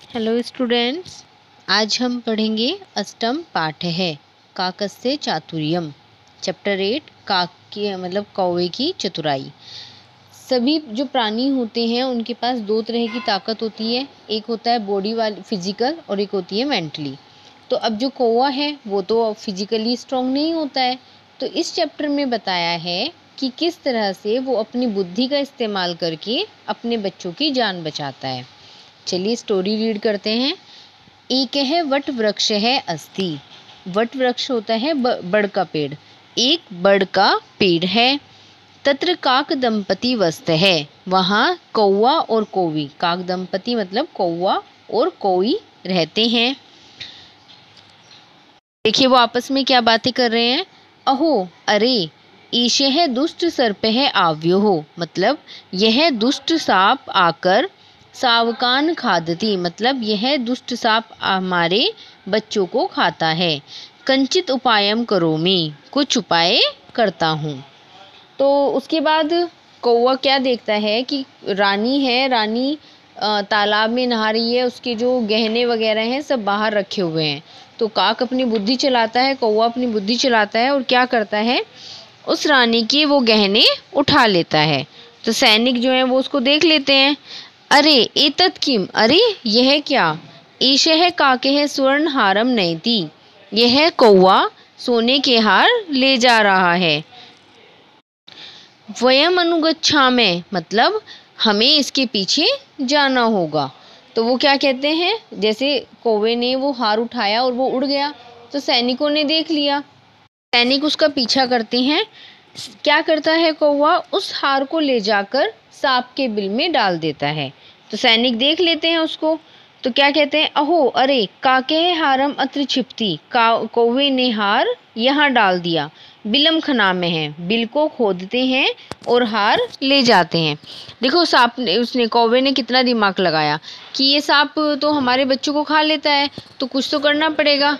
Hello students, आज हम पढ़ेंगे अष्टम पाठ है काकस्य चातुर्यम। चैप्टर 8 काक की मतलब कौवे की चतुराई। सभी जो प्राणी होते हैं उनके पास दो तरह की ताकत होती है, एक होता है बॉडी वाली फिजिकल और एक होती है मेंटली। तो अब जो कौवा है वो तो फिजिकली स्ट्रांग नहीं होता है, तो इस चैप्टर में बताया है कि किस तरह से वो अपनी बुद्धि का इस्तेमाल करके अपने बच्चों की जान बचाता है। चलिए स्टोरी रीड करते हैं। एक है वट वृक्ष है अस्ति। वट वृक्ष होता है बड़ का पेड़। एक बड़ का पेड़ है। तत्र काक दंपति वस्त है। वहाँ कौवा और कौवी, काक दंपति मतलब कौवा और कौवी रहते हैं। देखिए वो आपस में क्या बातें कर रहे हैं। अहो अरे ईशे है दुष्ट सर्प है आव्यो हो, मतलब यह दुष्ट सांप आकर सावकान खादती, मतलब यह दुष्ट सांप हमारे बच्चों को खाता है। कंचित उपायम करोमि, कुछ उपाय करता हूँ। तो उसके बाद कौवा क्या देखता है कि रानी है, रानी तालाब में नहा रही है, उसके जो गहने वगैरह हैं सब बाहर रखे हुए हैं। तो काक अपनी बुद्धि चलाता है, कौवा अपनी बुद्धि चलाता है और क्या करता है, उस रानी के वो गहने उठा लेता है। तो सैनिक जो हैं वो उसको देख लेते हैं। अरे एतत् किम, अरे यह क्या। ईशः काके स्वर्ण हारम नयति, यह कौवा सोने के हार ले जा रहा है। वयम अनुगच्छामः, मतलब हमें इसके पीछे जाना होगा। तो वो क्या कहते हैं, जैसे कौवे ने वो हार उठाया और वो उड़ गया, तो सैनिकों ने देख लिया, सैनिक उसका पीछा करते हैं। क्या करता है कौवा, उस हार को ले जाकर सांप के बिल में डाल देता है। तो सैनिक देख लेते हैं उसको, तो क्या कहते हैं, अहो अरे काके हारम अत्र छिपती, कौवे ने हार यहाँ डाल दिया। बिलम खना में है, बिल को खोदते हैं और हार ले जाते हैं। देखो सांप ने, उसने कौवे ने कितना दिमाग लगाया कि ये सांप तो हमारे बच्चों को खा लेता है, तो कुछ तो करना पड़ेगा।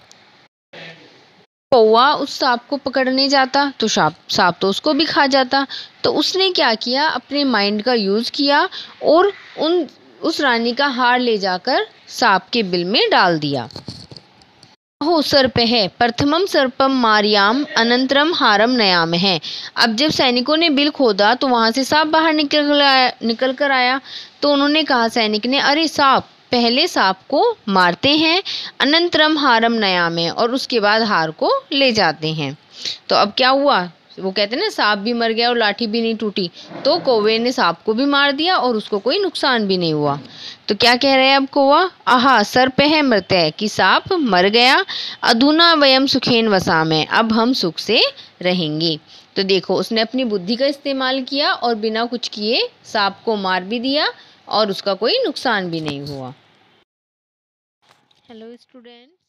कौवा उस सांप को पकड़ने जाता तो सांप तो उसको भी खा जाता। तो उसने क्या किया, अपने माइंड का यूज़ किया और उस रानी का हार ले जाकर सांप के बिल में डाल दिया। हो सर्प है प्रथमम सर्पम मारियाम अनंतरम हारम नयाम है। अब जब सैनिकों ने बिल खोदा तो वहां से सांप बाहर निकल कर आया। तो उन्होंने कहा, सैनिक ने, अरे सांप, पहले सांप को मारते हैं, अनंतरम हारम नयाम है, और उसके बाद हार को ले जाते हैं। तो अब क्या हुआ, वो कहते हैं ना सांप भी मर गया और लाठी भी नहीं टूटी। तो कौवे ने सांप को भी मार दिया और उसको कोई नुकसान भी नहीं हुआ। तो क्या कह रहे हैं अब कौवा, आहा सर्प है मृत है, कि सांप मर गया। अधुना वयम सुखेन वसामः, अब हम सुख से रहेंगे। तो देखो उसने अपनी बुद्धि का इस्तेमाल किया और बिना कुछ किए सांप को मार भी दिया और उसका कोई नुकसान भी नहीं हुआ। Hello student.